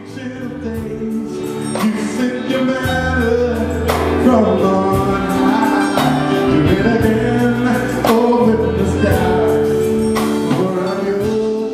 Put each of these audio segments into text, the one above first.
ancient days, you sent your manna from on high. Do it again, open the sky. For I'm yours.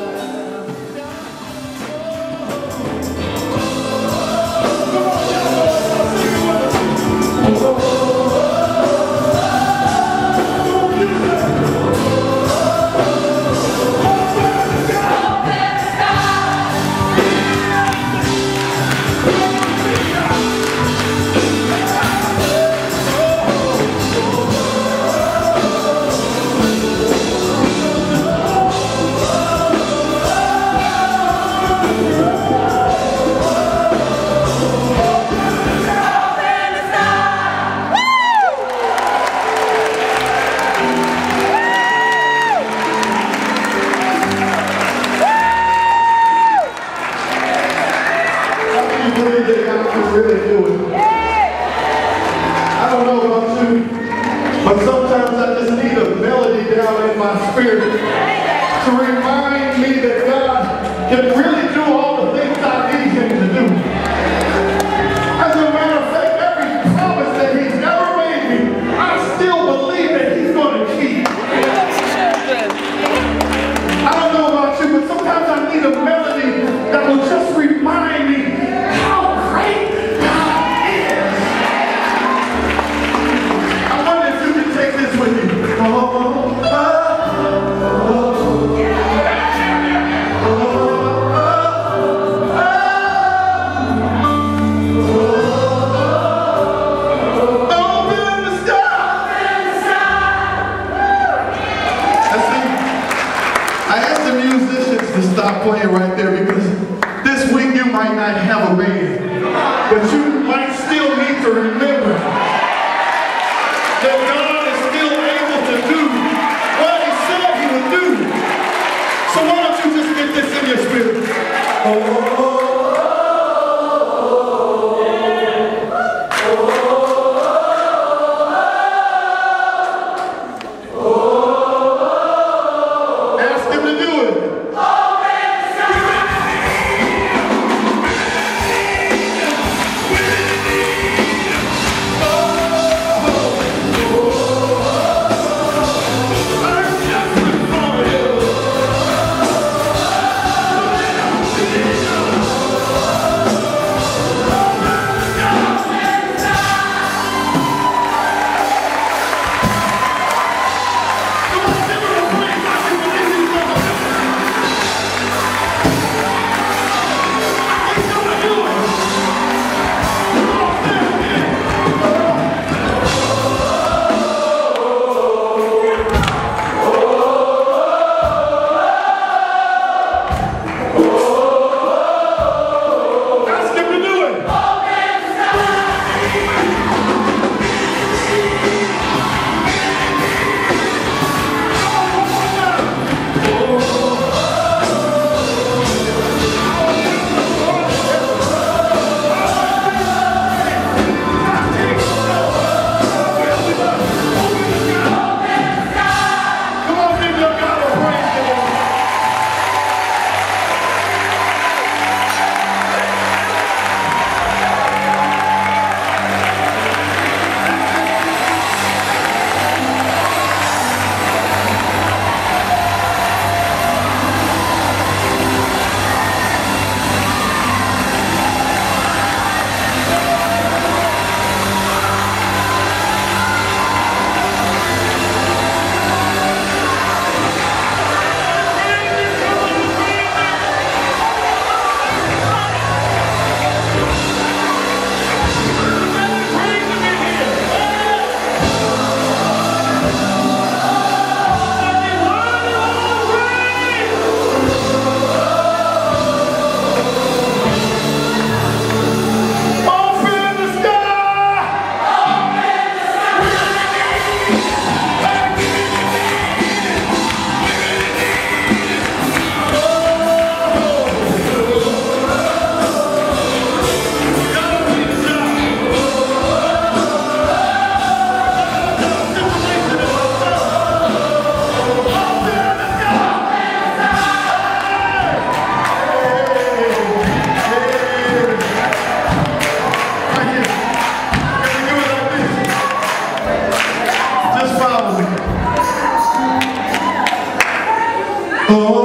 Really do it. I don't know about you, but sometimes I just need a melody down in my spirit to remind me that God can really do all the things I need Him to do. As a matter of fact, every promise that He's ever made me, I still believe that He's going to keep. I don't know about you, but sometimes I need a melody that will just remind me how great stop playing right there, because this week you might not have a band, but you might still need to remember that God is still able to do what He said He would do. So why don't you just get this in your spirit? Oh, Oh.